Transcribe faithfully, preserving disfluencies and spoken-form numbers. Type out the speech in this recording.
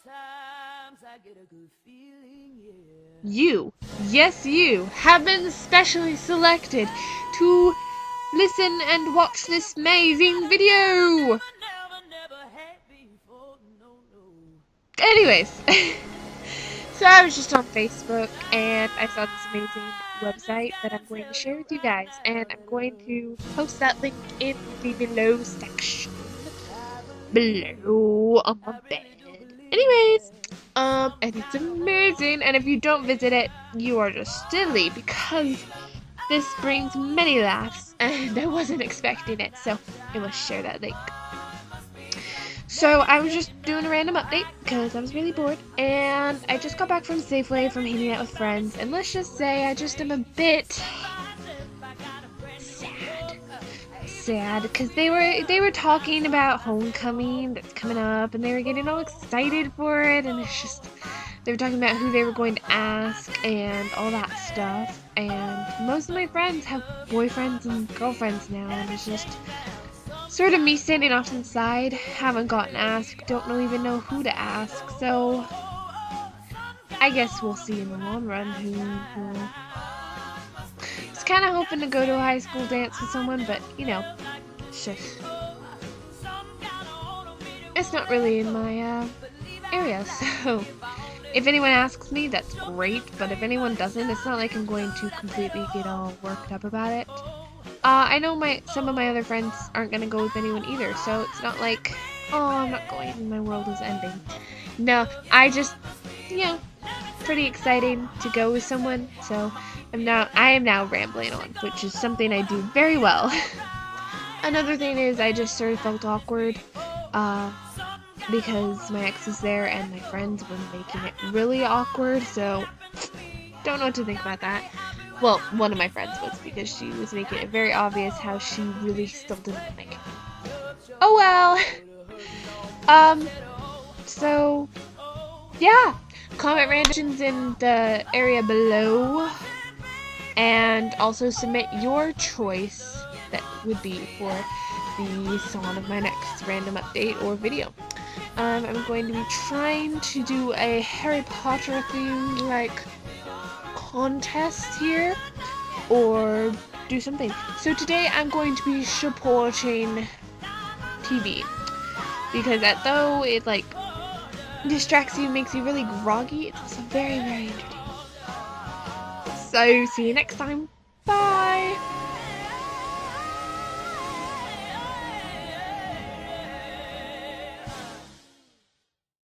You, yes you, have been specially selected to listen and watch this amazing video! Anyways, so I was just on Facebook and I saw this amazing website that I'm going to share with you guys, and I'm going to post that link in the below section below on my bed. Anyways, um, and it's amazing, and if you don't visit it, you are just silly, because this brings many laughs, and I wasn't expecting it, so I must share that link. So I was just doing a random update because I was really bored, and I just got back from Safeway from hanging out with friends, and let's just say I just am a bit sad. Sad because they were they were talking about homecoming that's coming up, and they were getting all excited for it, and it's just they were talking about who they were going to ask and all that stuff. And most of my friends have boyfriends and girlfriends now, and it's just sort of me standing off to the side, haven't gotten asked, don't know even know who to ask, so I guess we'll see in the long run who will. I was kind of hoping to go to a high school dance with someone, but you know, it's just, it's not really in my uh, area, so if anyone asks me, that's great, but if anyone doesn't, it's not like I'm going to completely get all worked up about it. Uh, I know my some of my other friends aren't going to go with anyone either, so it's not like, oh, I'm not going and my world is ending. No, I just, you know, pretty exciting to go with someone, so I'm now, I am now rambling on, which is something I do very well. Another thing is I just sort of felt awkward, uh, because my ex is there and my friends were making it really awkward, so don't know what to think about that. Well, one of my friends was, because she was making it very obvious how she really still didn't like it. Oh well! Um, so, yeah. Comment renditions in the area below. And also submit your choice that would be for the song of my next random update or video. Um, I'm going to be trying to do a Harry Potter themed, like, contest here, or do something. So today I'm going to be supporting T V, because that though it like distracts you, makes you really groggy, it's also very very entertaining. So see you next time. Bye.